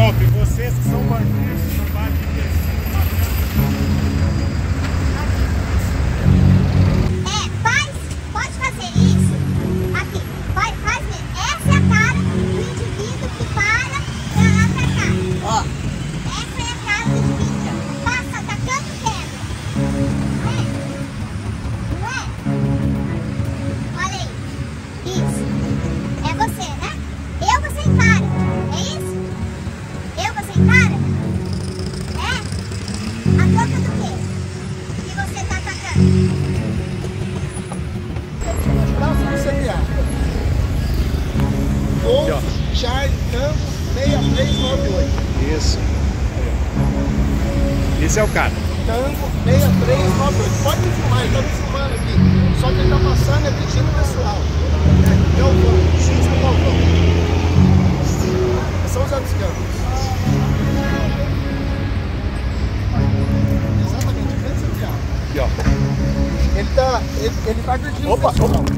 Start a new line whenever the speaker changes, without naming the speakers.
Pronto, e vocês que são bandidos, trabalham de tecido,
pode fazer isso. Aqui, faz mesmo. Essa é a cara do indivíduo que para pra lá pra cá. Ó. Essa é a cara do indivíduo. Passa atacando pedra. Não é? Não é? Olha aí. Isso. É você, né? Você encara. É isso? Você encara? É? A troca do quê? Que você tá atacando?
Golf, Charlie, Tango, 6398.
Isso. Esse é o cara.
Tango, 6398. Pode me filmar, ele tá me filmando aqui. Só que ele tá passando e pedindo pessoal. Galvão, X do Galvão. São os outros campos. Exatamente, frente central.
Aqui, ó.
Ele tá curtindo o
Opa,
pessoal.
opa.